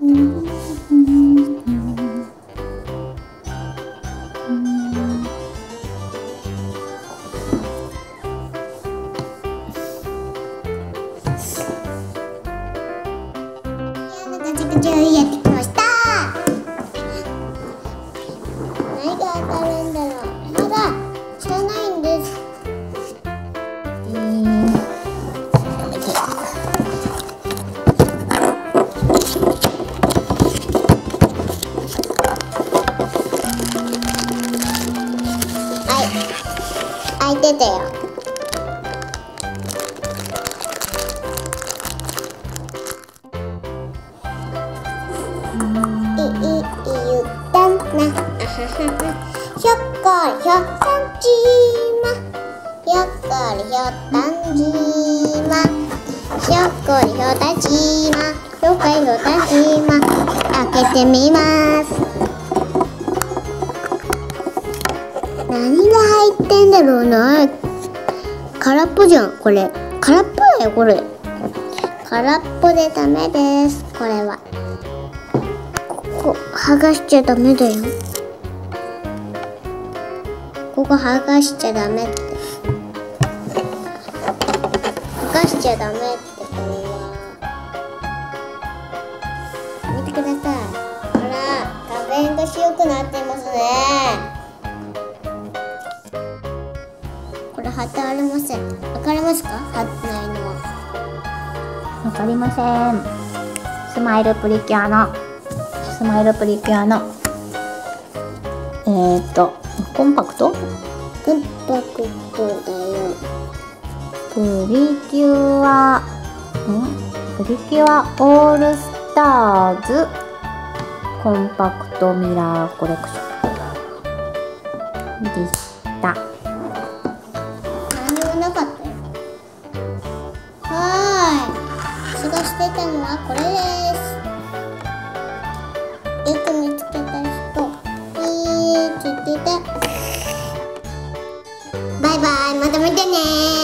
じゃあやってきました。何が当たるんだろう。まだ知らないんです。はい、開いてたよ。ひょっこりひょったんじま、ひょっこりひょったんじま、ひょっこりひょったんじま、ひょっこりひょったんじま。開けてみます。何が入ってんだろうな。空っぽじゃんこれ。空っぽだよこれ。空っぽでダメです。これはここ剥がしちゃダメだよ。ここ剥がしちゃダメって。剥がしちゃダメって。これは見てください。ほら画面が白くなっていますね。これ貼ってありません。わかりますか？貼ってないのは。 わかりません。スマイルプリキュアのコンパクト？ コンパクトだよ。 プリキュアオールスターズコンパクトミラーコレクションでした。 何にもなかったよ。探してたのはこれです。よく見つけた人、ついてた。バイバイ、また見てね。